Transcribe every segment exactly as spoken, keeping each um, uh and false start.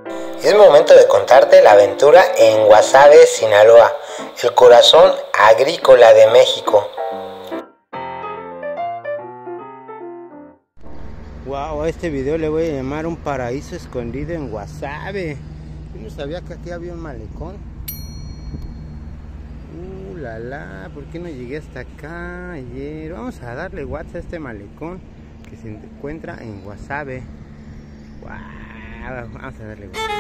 Es momento de contarte la aventura en Guasave, Sinaloa, el corazón agrícola de México. Wow, a este video le voy a llamar un paraíso escondido en Guasave. Yo no sabía que aquí había un malecón. Uh, la la, ¿por qué no llegué hasta acá ayer? Vamos a darle WhatsApp a este malecón que se encuentra en Guasave. Wow, vamos a darle WhatsApp.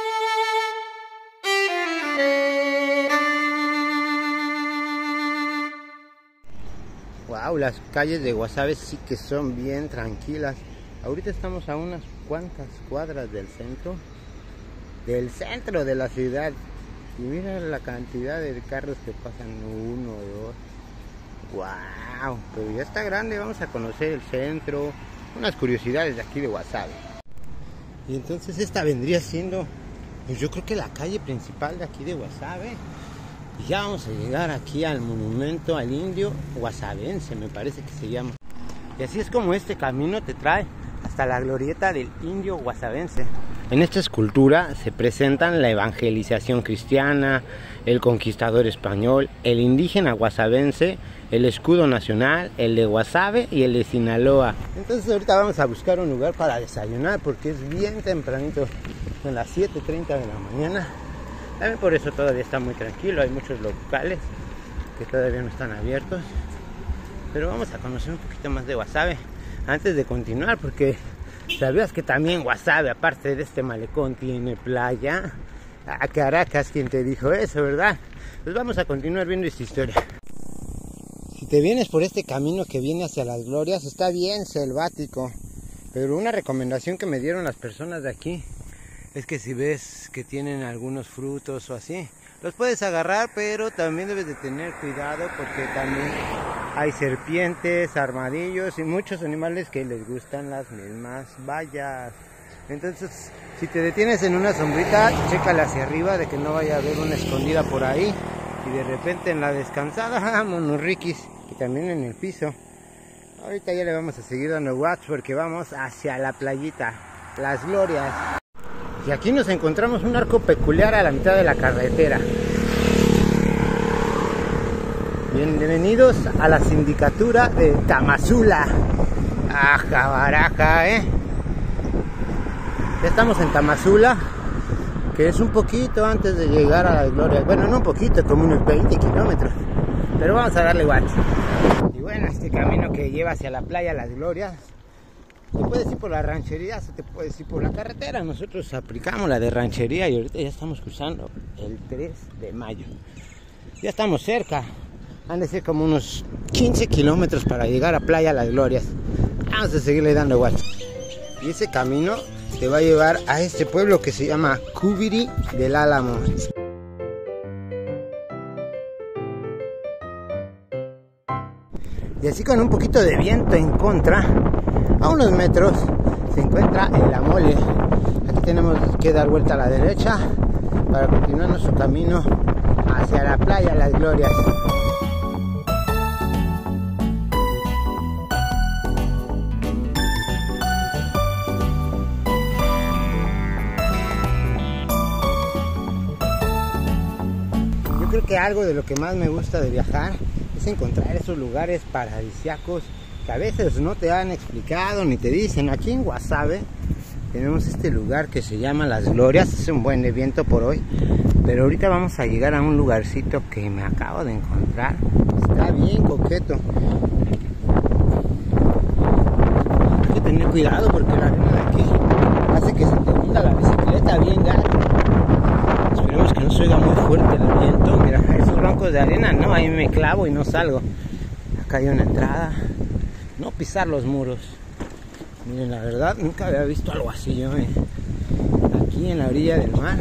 Wow, las calles de Guasave sí que son bien tranquilas. Ahorita estamos a unas cuantas cuadras del centro, del centro de la ciudad. Y mira la cantidad de carros que pasan, uno, dos. Wow, pero ya está grande, vamos a conocer el centro, unas curiosidades de aquí de Guasave. Y entonces esta vendría siendo, pues yo creo que la calle principal de aquí de Guasave. Y ya vamos a llegar aquí al monumento al indio guasavense, me parece que se llama. Y así es como este camino te trae hasta la glorieta del indio guasavense. En esta escultura se presentan la evangelización cristiana, el conquistador español, el indígena guasavense, el escudo nacional, el de Guasave y el de Sinaloa. Entonces ahorita vamos a buscar un lugar para desayunar porque es bien tempranito, son las siete treinta de la mañana. También por eso todavía está muy tranquilo, hay muchos locales que todavía no están abiertos. Pero vamos a conocer un poquito más de Guasave antes de continuar, porque ¿sabías que también Guasave, aparte de este malecón, tiene playa? Ah, Caracas, ¿quién te dijo eso, verdad? Pues vamos a continuar viendo esta historia. Si te vienes por este camino que viene hacia las glorias, está bien selvático, pero una recomendación que me dieron las personas de aquí es que si ves que tienen algunos frutos o así, los puedes agarrar, pero también debes de tener cuidado porque también hay serpientes, armadillos y muchos animales que les gustan las mismas bayas. Entonces, si te detienes en una sombrita, chécale hacia arriba de que no vaya a haber una escondida por ahí. Y de repente en la descansada, vámonos riquis, y también en el piso. Ahorita ya le vamos a seguir dando watts porque vamos hacia la playita, Las Glorias. Y aquí nos encontramos un arco peculiar a la mitad de la carretera. Bienvenidos a la sindicatura de Tamazula. Aja, baraja, eh. Ya estamos en Tamazula, que es un poquito antes de llegar a Las Glorias. Bueno, no un poquito, como unos veinte kilómetros. Pero vamos a darle watts. Y bueno, este camino que lleva hacia la playa Las Glorias, te puedes ir por la ranchería, se te puedes ir por la carretera. Nosotros aplicamos la de ranchería y ahorita ya estamos cruzando el tres de mayo. Ya estamos cerca. Han de ser como unos quince kilómetros para llegar a Playa Las Glorias. Vamos a seguirle dando watts. Y ese camino te va a llevar a este pueblo que se llama Cubiri del Álamo. Y así con un poquito de viento en contra, a unos metros se encuentra el Amole. Aquí tenemos que dar vuelta a la derecha para continuar nuestro camino hacia la playa Las Glorias. Yo creo que algo de lo que más me gusta de viajar es encontrar esos lugares paradisíacos que a veces no te han explicado ni te dicen. Aquí en Guasave tenemos este lugar que se llama Las Glorias. Es un buen de viento por hoy, pero ahorita vamos a llegar a un lugarcito que me acabo de encontrar. Está bien coqueto. Hay que tener cuidado porque la arena de aquí hace que se te hunda la bicicleta bien gato. Esperemos que no se oiga muy fuerte el viento. Mira, esos bancos de arena, no, ahí me clavo y no salgo. Acá hay una entrada. No pisar los muros. Miren, la verdad nunca había visto algo así yo, eh. Aquí en la orilla del mar.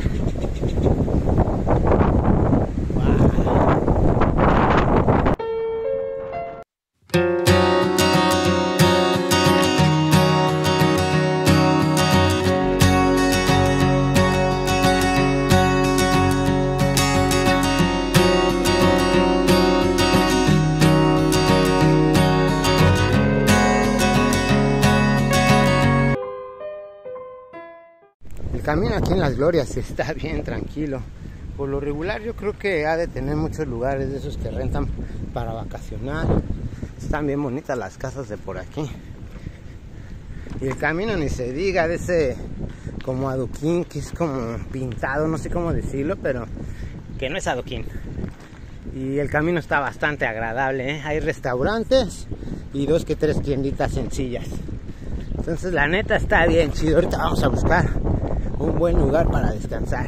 El camino aquí en Las Glorias está bien tranquilo. Por lo regular yo creo que ha de tener muchos lugares de esos que rentan para vacacionar. Están bien bonitas las casas de por aquí. Y el camino ni se diga, de ese como adoquín que es como pintado, no sé cómo decirlo, pero que no es adoquín. Y el camino está bastante agradable, ¿eh? Hay restaurantes y dos que tres tienditas sencillas. Entonces la neta está bien chido. Ahorita vamos a buscar un buen lugar para descansar.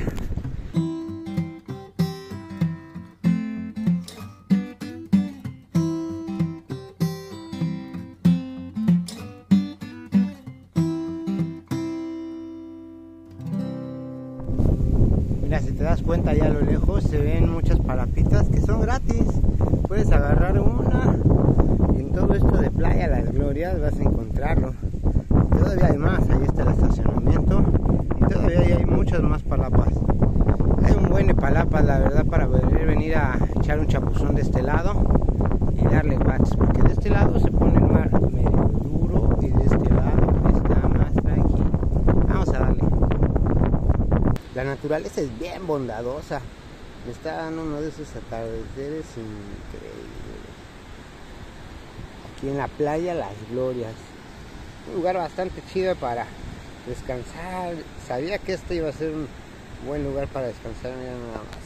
Mira, si te das cuenta, ya a lo lejos se ven muchas palapitas que son gratis. Puedes agarrar una y en todo esto de Playa Las Glorias vas a encontrarlo. Todavía hay más, ahí está el estacionamiento y todavía hay muchas más palapas. Hay un buen de palapas, la verdad, para poder venir a echar un chapuzón de este lado y darle wax, porque de este lado se pone el mar medio duro y de este lado está más tranquilo. Vamos a darle. La naturaleza es bien bondadosa. Me está dando uno de esos atardeceres increíbles. Aquí en la Playa Las Glorias. Un lugar bastante chido para descansar. Sabía que este iba a ser un buen lugar para descansar. Mira nada más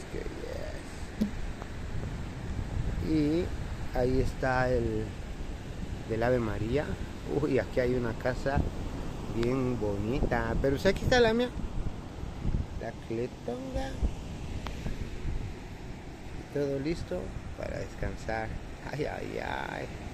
que yes. Y ahí está el del Ave María. Uy, aquí hay una casa bien bonita. Pero si aquí está la mía, la Cletonga. Todo listo para descansar. Ay, ay, ay.